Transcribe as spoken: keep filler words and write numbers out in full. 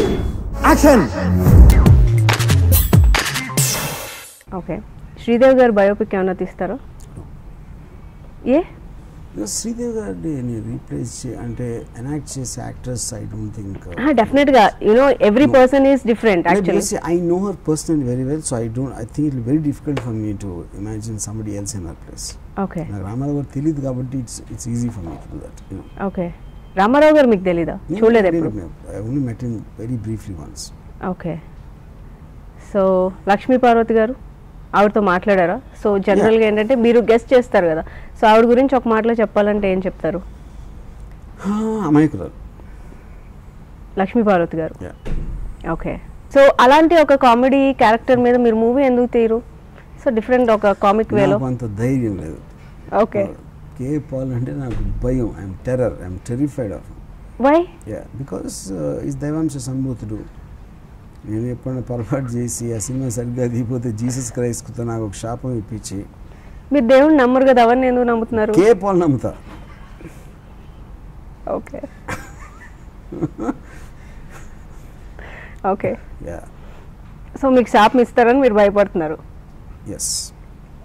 Action. Okay, Sridevi గారు biopic ఏమైనా తీస్తారో? ఏ శ్రీదేవి గారిని రీప్లేస్ అంటే ఎనాక్ట్ చేసే యాక్టర్స్ ఐ డోంట్ థింక్. డెఫినెట్ గా you know every person is different actually. I know her personally very well, so I don't I think it will be very difficult for me to imagine somebody else in her place. Okay, నాకు రామారావు గారు తెలియదు కాబట్టి it's it's easy for me to do that, you know. Okay, Ramarao గారు మీకు తెలీదా? చూడలేదు ఎప్పుడు? I only met him very briefly once. Okay, so Lakshmi Parvathi గారు ఆవిడతో మాట్లాడారా? సో జనరల్గా ఏంటంటే మీరు గెస్ట్ చేస్తారు కదా, సో ఆవిడ గురించి ఒక మాటలో చెప్పాలంటే ఏం చెప్తారు? అమాయకురాలు లక్ష్మీ పార్వతి గారు. ఓకే, సో అలాంటి ఒక కామెడీ క్యారెక్టర్ మీద మీరు మూవీ ఎందుకు తీయరు? సో డిఫరెంట్ ఒక కామిక్ వేలో. అంత ధైర్యం లేదు. ఓకే, కే పాల్ అంటే నాకు భయం. I'm terror, I'm terrified of. Why? Yeah, because is దైవాంశ సంభూతుడు. నేను ఎప్పుడైనా పొరపాటు చేసి ఆ సినిమా సరిగ్గా దిగిపోతే జీసస్ క్రైస్ట్తో నాకు ఒక శాపం ఇప్పించి. మీరు దేవుడిని నమ్మరు కదా, అవన్నీ ఎందుకు నమ్ముతున్నారు? కే పాల్ నమ్ముతా. ఓకే ఓకే, యా, సో మీకు శాపం ఇస్తారని మీరు భయపడుతున్నారు? ఎస్.